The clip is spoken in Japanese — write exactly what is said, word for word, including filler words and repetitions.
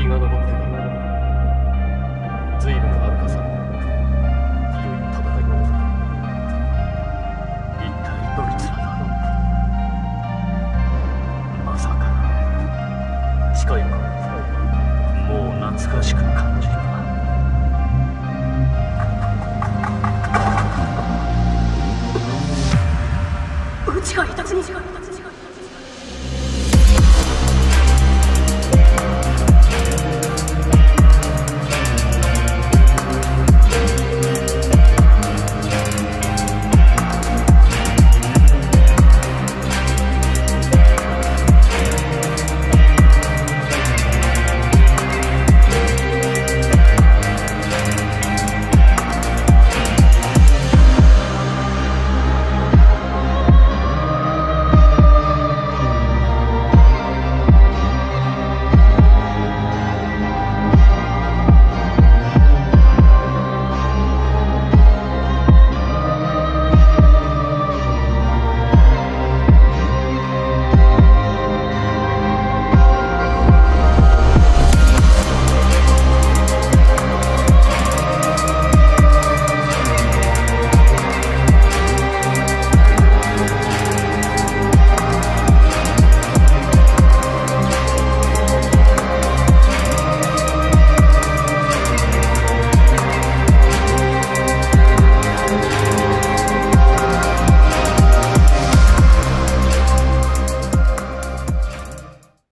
日が昇ってくる。随分あるかさ。いよいよ戦いの王座。一体どいつらだろう。まさか近いか。もう懐かしく感じるな。 内が痛すぎる。